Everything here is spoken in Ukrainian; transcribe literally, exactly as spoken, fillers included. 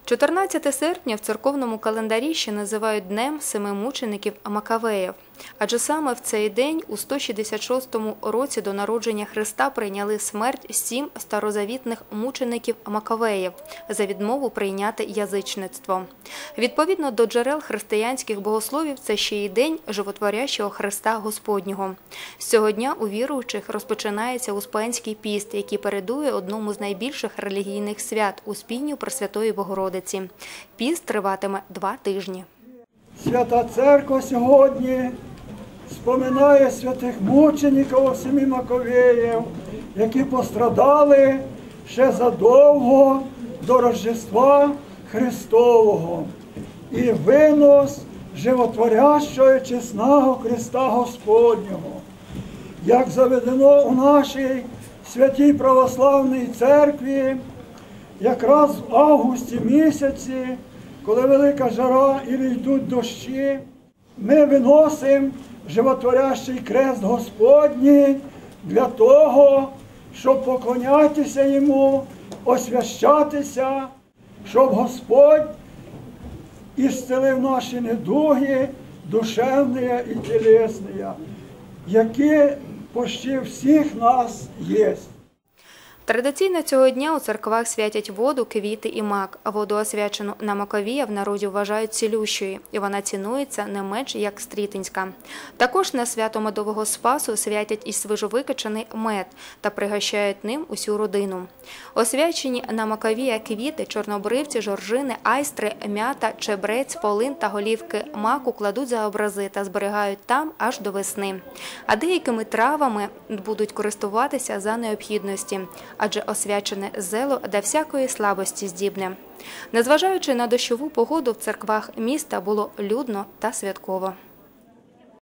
чотирнадцяте серпня в церковному календарі ще називають Днем семи мучеників Макавеїв. Адже саме в цей день у сто шістдесят шостому році до народження Христа прийняли смерть сім старозавітних мучеників Макавеїв за відмову прийняти язичництво. Відповідно до джерел християнських богословів, це ще й день животворящого Христа Господнього. З цього дня у віруючих розпочинається Успенський піст, який передує одному з найбільших релігійних свят – Успінню Пресвятої Богородиці. Піст триватиме два тижні. Свята Церква сьогодні споминає святих мучеників семи Маковеїв, які пострадали ще задовго до Рождества Христового і винос животворящого чесного Христа Господнього. Як заведено у нашій святій православній церкві, якраз в августі місяці, коли велика жара і йдуть дощі, ми виносимо животворящий крест Господній для того, щоб поклонятися Йому, освящатися, щоб Господь ісцелив наші недуги, душевні і тілесні, які почти всіх нас є. Традиційно цього дня у церквах святять воду, квіти і мак, а воду, освячену на Маковія, в народі вважають цілющою, і вона цінується не менш як стрітинська. Також на свято Медового Спасу святять і свіжовикачаний мед та пригощають ним усю родину. Освячені на Маковія квіти, чорнобривці, жоржини, айстри, м'ята, чебрець, полин та голівки маку кладуть за образи та зберігають там аж до весни. А деякими травами будуть користуватися за необхідності, адже освячене зело до всякої слабості здібне. Незважаючи на дощову погоду, в церквах міста було людно та святково.